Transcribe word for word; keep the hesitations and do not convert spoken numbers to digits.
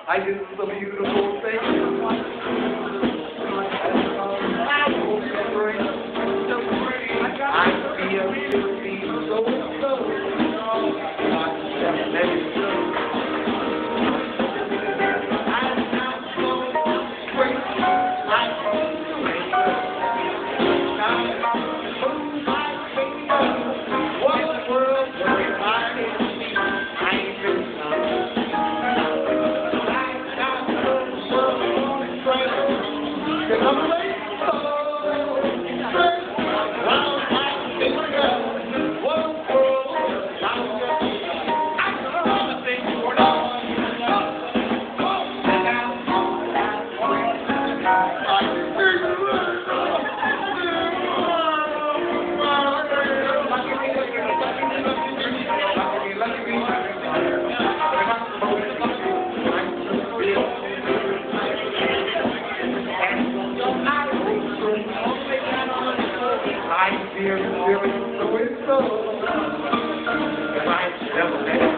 I did some beautiful things. I feel guilty so so. Let it go. I'm not so great. I feel it. I'm so my finger. What a world where I am. I ain't been done. I'm late. I feel, feeling so and so. If I never let